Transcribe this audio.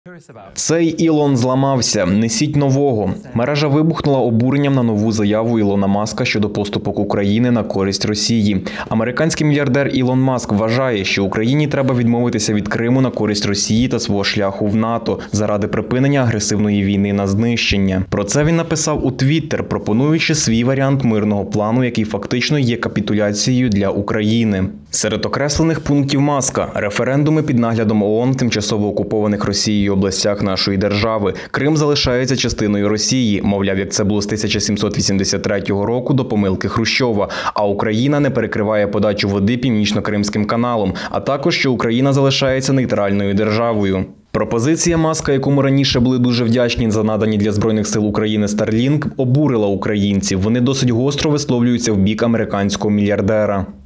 Цей Ілон зламався. Несіть нового. Мережа вибухнула обуренням на нову заяву Ілона Маска щодо поступок України на користь Росії. Американський мільярдер Ілон Маск вважає, що Україні треба відмовитися від Криму на користь Росії та свого шляху в НАТО заради припинення агресивної війни на знищення. Про це він написав у Твіттер, пропонуючи свій варіант мирного плану, який фактично є капітуляцією для України. Серед окреслених пунктів Маска – референдуми під наглядом ООН в тимчасово окупованих Росією областях нашої держави. Крим залишається частиною Росії, мовляв, як це було з 1783 року до помилки Хрущова, а Україна не перекриває подачу води Північно-Кримським каналом, а також, що Україна залишається нейтральною державою. Пропозиція Маска, якому раніше були дуже вдячні за надані для Збройних сил України Starlink, обурила українців. Вони досить гостро висловлюються в бік американського мільярдера.